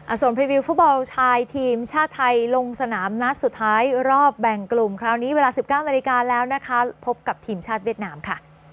ส่วนพรีวิวฟุตบอลชายทีมชาติไทยลงสนามนัดสุดท้ายรอบแบ่งกลุ่มคราวนี้เวลา 19 นาฬิกาแล้วนะคะ พบกับทีมชาติเวียดนามค่ะ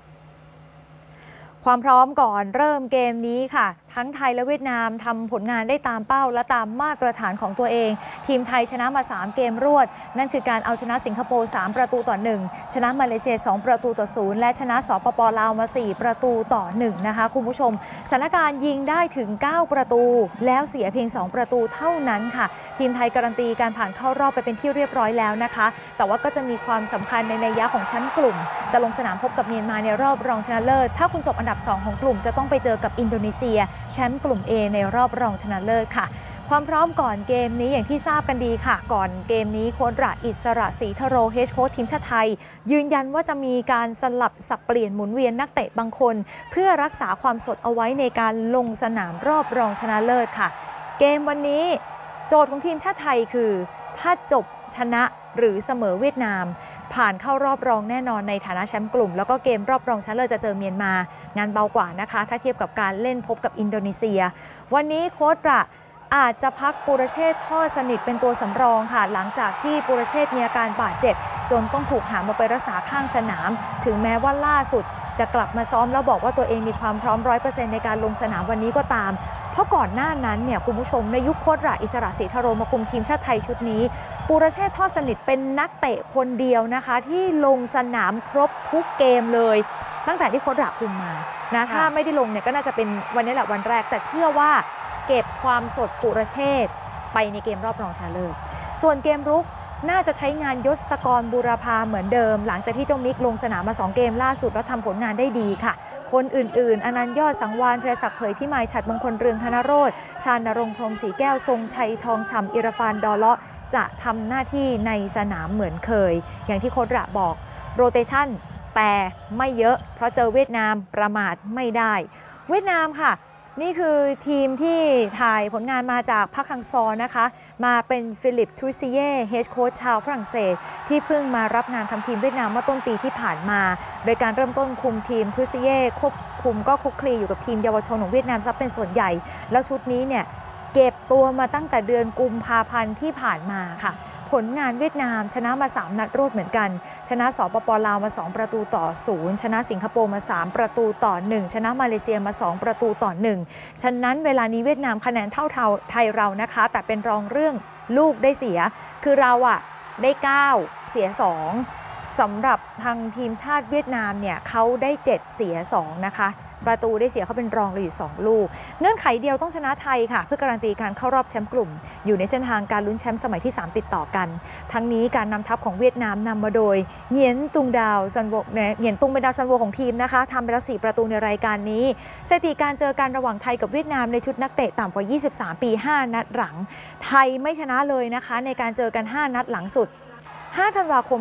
ความพร้อมก่อนเริ่มเกมนี้ค่ะทั้งไทยและเวียดนามทำผลงานได้ตามเป้าและตามมาตรฐานของตัวเองทีมไทยชนะมา3เกมรวดนั่นคือการเอาชนะสิงคโปร์3ประตูต่อ1ชนะมาเลเซีย2ประตูต่อ0และชนะสปป.ลาวมา4ประตูต่อ1นะคะคุณผู้ชมสถานการณ์ยิงได้ถึง9ประตูแล้วเสียเพียง2ประตูเท่านั้นค่ะทีมไทยการันตีการผ่านเข้ารอบไปเป็นที่เรียบร้อยแล้วนะคะแต่ว่าก็จะมีความสำคัญในนัยยะของแชมป์กลุ่มจะลงสนามพบกับเมียนมาในรอบรองชนะเลิศถ้าคุณจบอันดับ2ของกลุ่มจะต้องไปเจอกับอินโดนีเซียแชมป์กลุ่ม A ในรอบรองชนะเลิศค่ะความพร้อมก่อนเกมนี้อย่างที่ทราบกันดีค่ะก่อนเกมนี้โค้ชระอิสระศรีทโรเฮดโค้ชทีมชาติไทยยืนยันว่าจะมีการสลับสับเปลี่ยนหมุนเวียนนักเตะบางคนเพื่อรักษาความสดเอาไว้ในการลงสนามรอบรองชนะเลิศค่ะเกมวันนี้โจทย์ของทีมชาติไทยคือถ้าจบชนะหรือเสมอเวียดนามผ่านเข้ารอบรองแน่นอนในฐานะแชมป์กลุ่มแล้วก็เกมรอบรองชนะเลิศจะเจอเมียนมางานเบากว่านะคะถ้าเทียบกับการเล่นพบกับอินโดนีเซียวันนี้โค้ชระอาจจะพักปุรเชษฐ์ท่อสนิทเป็นตัวสำรองค่ะหลังจากที่ปุรเชษฐ์มีอาการบาดเจ็บจนต้องถูกหามมาไปรักษาข้างสนามถึงแม้ว่าล่าสุดจะกลับมาซ้อมแล้วบอกว่าตัวเองมีความพร้อม 100% ในการลงสนามวันนี้ก็ตามเพราะก่อนหน้านั้นเนี่ยคุณผู้ชมในยุคโค้ชระอิสระศรีทโรมาคุมทีมชาติไทยชุดนี้ปุรเชษฐ์ทอดสนิทเป็นนักเตะคนเดียวนะคะที่ลงสนามครบทุกเกมเลยตั้งแต่ที่โค้ชระคุมมานะถ้าไม่ได้ลงเนี่ยก็น่าจะเป็นวันนี้แหละวันแรกแต่เชื่อว่าเก็บความสดปุรเชษฐ์ไปในเกมรอบรองชนะเลิศส่วนเกมรุกน่าจะใช้งานยศกรบูรพาเหมือนเดิมหลังจากที่เจ้ามิกลงสนามมา2เกมล่าสุดแล้วทำผลงานได้ดีค่ะคนอื่นๆอนันต์ยอดสังวานเทรศักดิ์เผยพิมายฉัตรมงคลเรืองธนโรจน์ชาญณรงค์พรหมศรีแก้วทรงชัยทองฉ่ำอิรฟานดอเลาะจะทำหน้าที่ในสนามเหมือนเคยอย่างที่โค้ชระบอกโรเตชั่นแต่ไม่เยอะเพราะเจอเวียดนามประมาทไม่ได้เวียดนามค่ะนี่คือทีมที่ถ่ายผลงานมาจากพักฮังซอนะคะมาเป็นฟิลิปทรูซิเย่เฮดโค้ชชาวฝรั่งเศสที่เพิ่งมารับงานทำทีมเวียดนามเมื่อต้นปีที่ผ่านมาโดยการเริ่มต้นคุมทีมทรูซิเย่ควบคุมก็คลุกคลีอยู่กับทีมเยาวชนของเวียดนามซะเป็นส่วนใหญ่แล้วชุดนี้เนี่ยเก็บตัวมาตั้งแต่เดือนกุมภาพันธ์ที่ผ่านมาค่ะผลงานเวียดนามชนะมา3นัดรวดเหมือนกันชนะสปป.ลาวมา2ประตูต่อ0ชนะสิงคโปร์มา3ประตูต่อ1ชนะมาเลเซียมา2ประตูต่อ1ฉะนั้นเวลานี้เวียดนามคะแนนเท่าไทยเรานะคะแต่เป็นรองเรื่องลูกได้เสียคือเราได้9เสีย2สำหรับทางทีมชาติเวียดนามเนี่ยเขาได้7เสีย2นะคะประตูได้เสียเขาเป็นรองเลยอยู่2ลูกเงื่อนไขเดียวต้องชนะไทยค่ะเพื่อการันตีการเข้ารอบแชมป์กลุ่มอยู่ในเส้นทางการลุ้นแชมป์สมัยที่3ติดต่อกันทั้งนี้การนำทัพของเวียดนามนำมาโดยเหงียนตุงดาวซันโวเป็นดาวซันโวของทีมนะคะทำไปแล้ว4ประตูในรายการนี้สถิติการเจอกันระหว่างไทยกับเวียดนามในชุดนักเตะต่ำกว่า23ปี5นัดหลังไทยไม่ชนะเลยนะคะในการเจอกัน5นัดหลังสุด5 ธันวาคม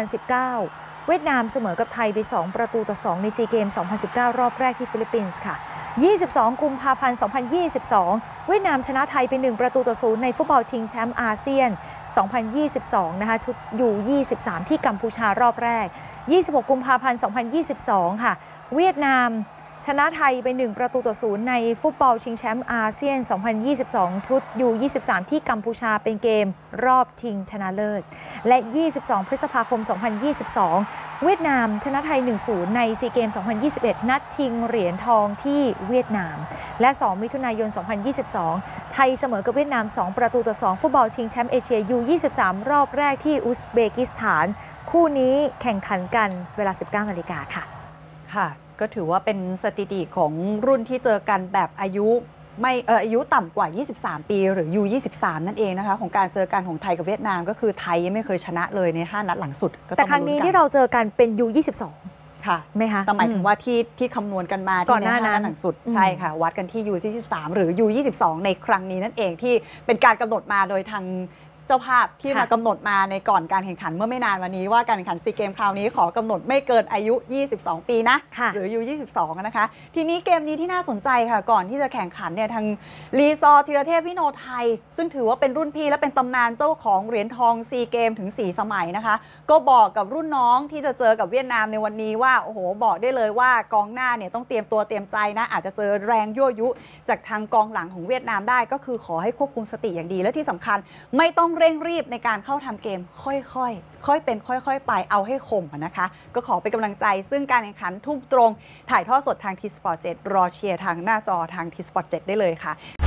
2019เวียดนามเสมอกับไทยไป2ประตูต่อ2ในซีเกม 2019 รอบแรกที่ฟิลิปปินส์ค่ะ22 กุมภาพันธ์ 2022 เวียดนามชนะไทยไป1ประตูต่อ0ในฟุตบอลชิงแชมป์อาเซียน 2022 นะคะชุดอยู่23ที่กัมพูชารอบแรก26 กุมภาพันธ์ 2022 ค่ะเวียดนามชนะไทยไป1ประตูต่อ0ในฟุตบอลชิงแชมป์อาเซียน 2022 ชุดอยู่23ที่กัมพูชาเป็นเกมรอบชิงชนะเลิศและ22 พฤษภาคม 2022 เวียดนามชนะไทย 1-0 ในซีเกม 2021 นัดชิงเหรียญทองที่เวียดนามและ2 มิถุนายน 2022 ไทยเสมอกับเวียดนาม2ประตูต่อ2ฟุตบอลชิงแชมป์เอเชียยู23รอบแรกที่อุซเบกิสถานคู่นี้แข่งขันกันเวลา 19 นาฬิกาค่ะก็ถือว่าเป็นสถิติของรุ่นที่เจอกันแบบอายุต่ำกว่า23ปีหรือ U23 นั่นเองนะคะของการเจอกันของไทยกับเวียดนามก็คือไทยยังไม่เคยชนะเลยใน5นัดหลังสุดแต่ครั้งนี้ที่เราเจอกันเป็น U22 ค่ะไหมคะแต่หมายถึงว่าที่คำนวณกันมาที่ใน5นัดหลังสุดใช่ค่ะวัดกันที่ U23 หรือ U22 ในครั้งนี้นั่นเองที่เป็นการกำหนดมาโดยทางเจ้าภาพที่ค่ะมากำหนดมาในก่อนการแข่งขันเมื่อไม่นานวันนี้ว่าการแข่งขันซีเกมคราวนี้ขอกำหนดไม่เกินอายุ 22 ปีนะค่ะหรืออายุ 22 นะคะ ทีนี้เกมนี้ที่น่าสนใจค่ะก่อนที่จะแข่งขันเนี่ยทางรีซอร์ธีรเทพวิโนไทยซึ่งถือว่าเป็นรุ่นพี่และเป็นตำนานเจ้าของเหรียญทองซีเกมถึง 4 สมัยนะคะก็บอกกับรุ่นน้องที่จะเจอกับเวียดนามในวันนี้ว่าโอ้โหบอกได้เลยว่ากองหน้าเนี่ยต้องเตรียมตัวเตรียมใจนะอาจจะเจอแรงยั่วยุจากทางกองหลังของเวียดนามได้ก็คือขอให้ควบคุมสติอย่างดีและที่สำคัญไม่ต้องเร่งรีบในการเข้าทำเกมค่อยเป็นค่อยๆไปเอาให้คมนะคะก็ขอเป็นกำลังใจซึ่งการแข่งขันทุ่มตรงถ่ายทอดสดทางทีสปอร์ต 7รอเชียร์ทางหน้าจอทางทีสปอร์ต 7ได้เลยค่ะ